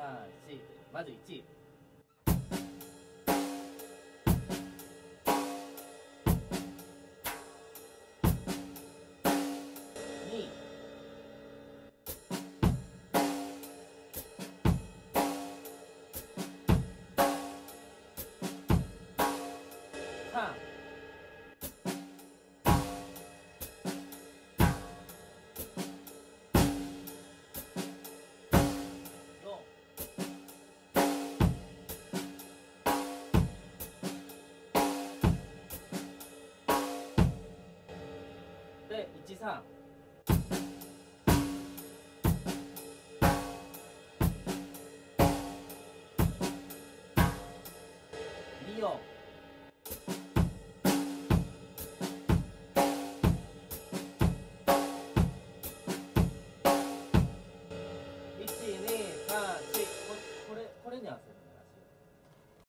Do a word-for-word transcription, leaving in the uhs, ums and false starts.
さん、しまずいち。に。さん。で、いち、さん。に、よん。いち、に、さん、し。これ、これに合わせる。